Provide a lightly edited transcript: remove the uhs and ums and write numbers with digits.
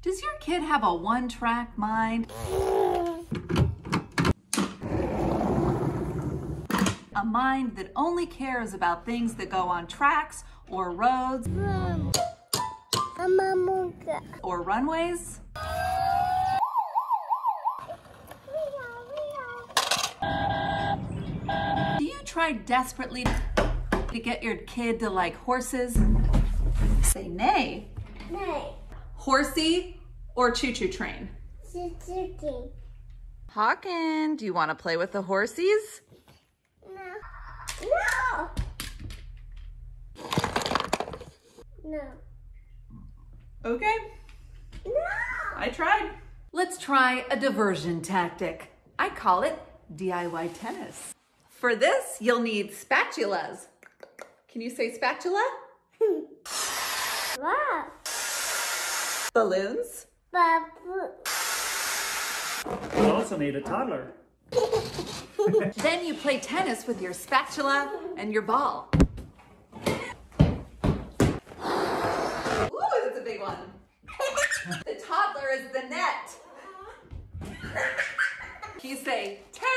Does your kid have a one-track mind? A mind that only cares about things that go on tracks or roads or runways? Do you try desperately to get your kid to like horses? Say nay. Nay. Horsey or choo-choo train? Choo-choo train. Hawken, do you want to play with the horsies? No. No. Okay. No. I tried. Let's try a diversion tactic. I call it DIY tennis. For this, you'll need spatulas. Can you say spatula? Wow. Balloons. Babu. You also need a toddler. Then you play tennis with your spatula and your ball. Ooh, that's a big one. The toddler is the net. Can you say tennis?